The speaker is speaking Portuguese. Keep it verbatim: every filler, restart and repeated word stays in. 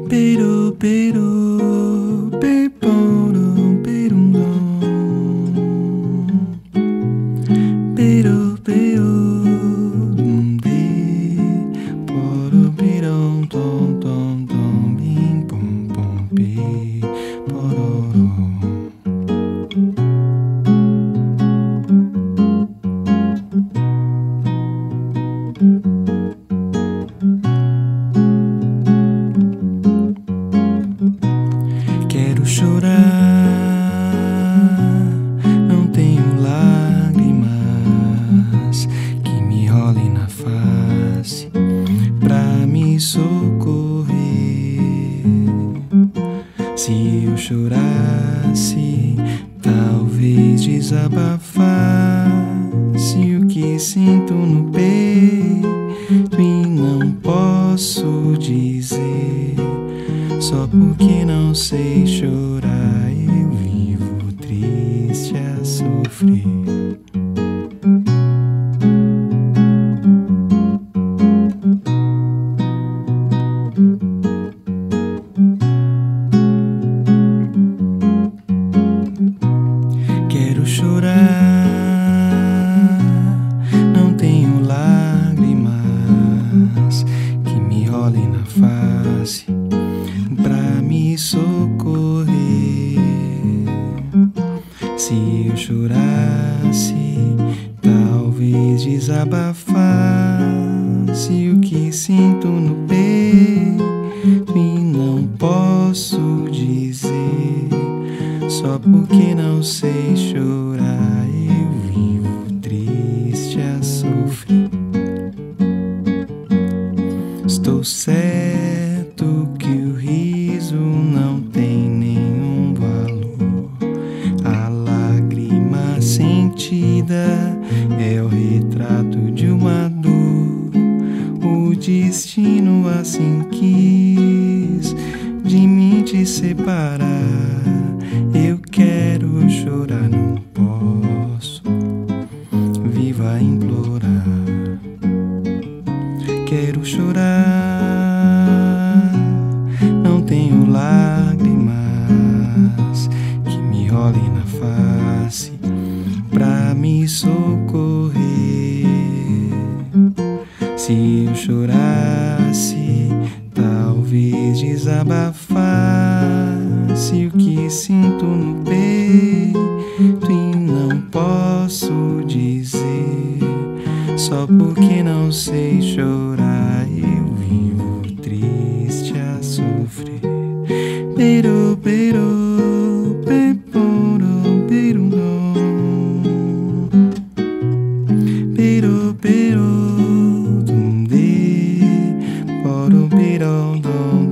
Pero, pero, pero, pero, pero, pero, poro, pirom, tom, tom, tom, bim, pom, pom, pi, pororo. Quero chorar, não tenho lágrimas que me rolem na face pra me socorrer. Se eu chorasse, talvez desabafasse o que sinto no peito e não posso dizer. Só porque não sei chorar, eu vivo triste a sofrer. Quero chorar, não tenho lágrimas que me rolem na face pra me socorrer. Se eu chorasse, talvez desabafasse o que sinto no peito e não posso dizer. Só porque não sei chorar, eu vivo triste a sofrer. Estou certo que o riso não tem nenhum valor. A lágrima sentida é o retrato de uma dor. O destino assim quis de mim te separar. Eu quero chorar, não posso, vivo a implorar. Quero chorar, não tenho lágrimas que me rolem na face pra me socorrer. Se eu chorasse, talvez desabafasse o que sinto no peito e não posso dizer. Só porque não sei chorar, eu vivo triste a sofrer. Pero, pero, peporo, pero, pero, pero, donde, poro, pero, donde.